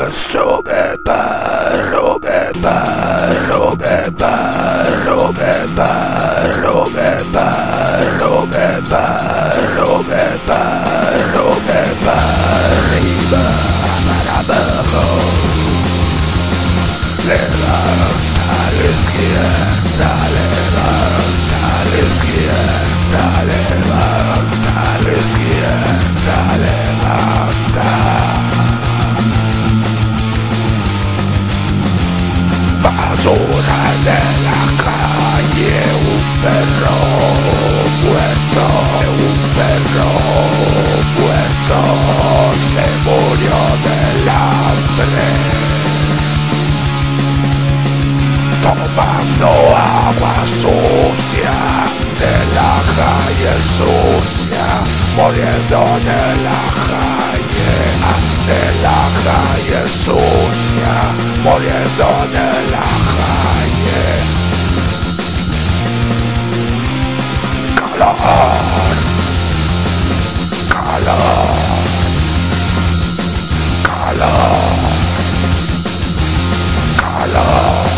Basura de la calle, un perro muerto, se murió del hambre, tomando agua sucia de la calle sucia, muriendo de la calle sucia, muriendo de la calle. Calor, calor, calor, calor,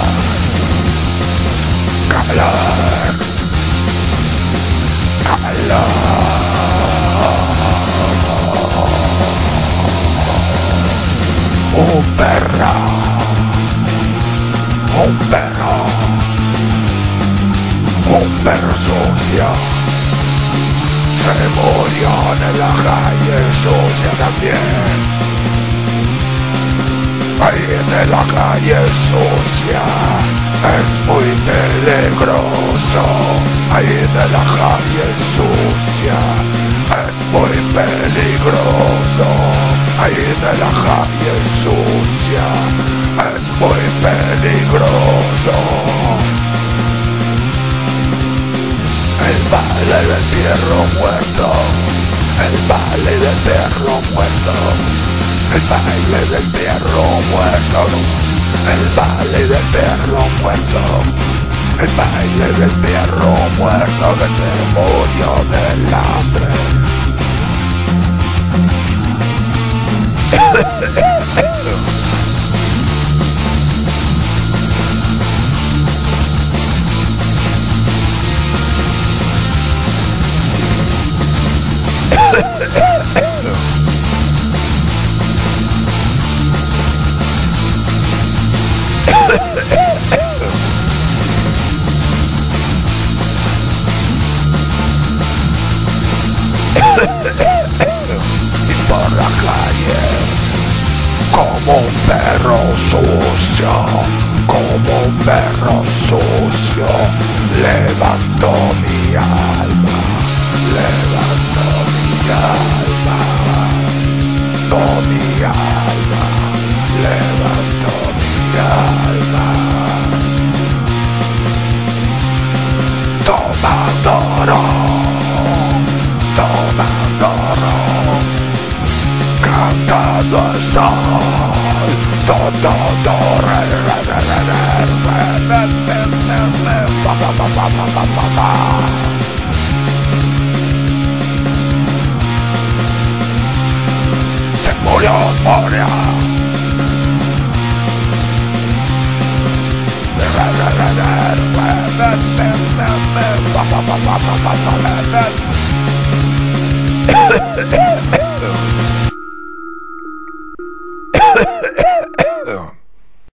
calor, calor. Un perro sucio se murió en la calle sucia también. Ahí en la calle sucia es muy peligroso. Ahí en la calle sucia es muy peligroso. Ahí en la calle sucia es muy peligroso. El baile del perro muerto, el baile del perro muerto, el baile del perro muerto, el baile del perro muerto, el baile del perro muerto que se murió del hambre. Y por la calle, como un perro sucio, como un perro sucio, levanto mi alma, levanto mi alma, levanto mi alma, levanto mi alma. Toma toro, cantando al sol, todo, se murió Moria.